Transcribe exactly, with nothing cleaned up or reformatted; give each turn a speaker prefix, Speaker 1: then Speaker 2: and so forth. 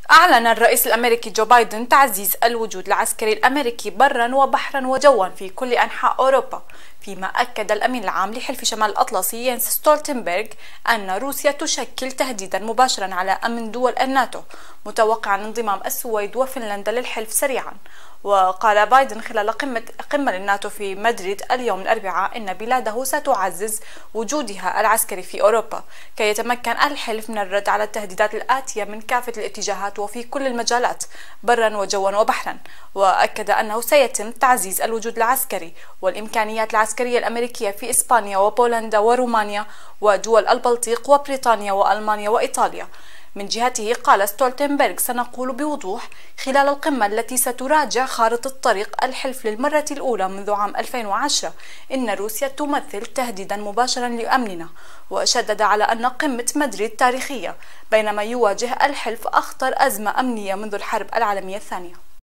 Speaker 1: أعلن الرئيس الأمريكي جو بايدن تعزيز الوجود العسكري الأمريكي برا وبحرا وجوا في كل أنحاء أوروبا، فيما أكد الأمين العام لحلف شمال الأطلسي ينس ستولتنبرغ أن روسيا تشكل تهديدا مباشرا على أمن دول الناتو، متوقعا انضمام السويد وفنلندا للحلف سريعا. وقال بايدن خلال قمة قمة للناتو في مدريد اليوم الأربعاء إن بلاده ستعزز وجودها العسكري في أوروبا كي يتمكن الحلف من الرد على التهديدات الآتية من كافة الاتجاهات وفي كل المجالات برا وجوا وبحرا. وأكد أنه سيتم تعزيز الوجود العسكري والإمكانيات العسكرية الأمريكية في إسبانيا وبولندا ورومانيا ودول البلطيق وبريطانيا وألمانيا وإيطاليا. من جهته قال ستولتنبرغ: سنقول بوضوح خلال القمة التي ستراجع خارطة طريق الحلف للمرة الأولى منذ عام ألفين وعشرة إن روسيا تمثل تهديدا مباشرا لأمننا، وشدد على أن قمة مدريد تاريخية بينما يواجه الحلف أخطر أزمة أمنية منذ الحرب العالمية الثانية.